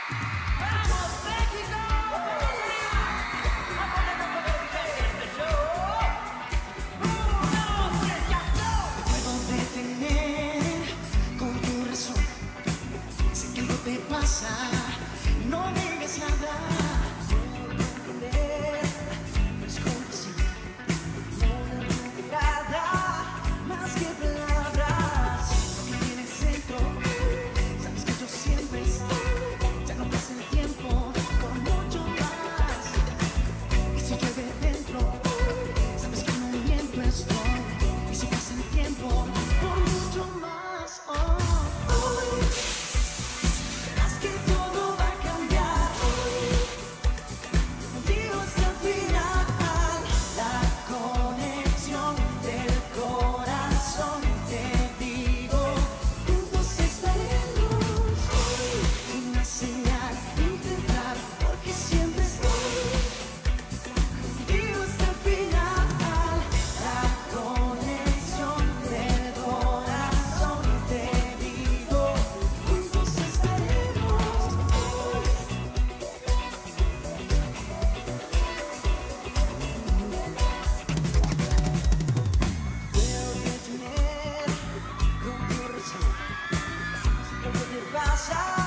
¡Vamos, México! ¡A ponernos con el este show! ¡Uno, tres, ya no! Puedo detener con tu razón. Sé que algo te pasa, no digas nada. Puedo comprender, no es compasión. Una mirada, más que palabras. Lo que tienes dentro, sabes que yo siempre estoy. Ya no pasa el tiempo por mucho más. Y si llueve dentro, sabes que no miento estoy. Y si pasa el tiempo por mucho más. Hoy verás que todo va a cambiar. Contigo hasta el final. La conexión del corazón. Te digo, juntos estaremos. Una señal intentar, porque siempre estoy contigo hasta el final. La conexión del corazón. Te digo, juntos estaremos. Puedo detener con tu razón. Si algo te pasa,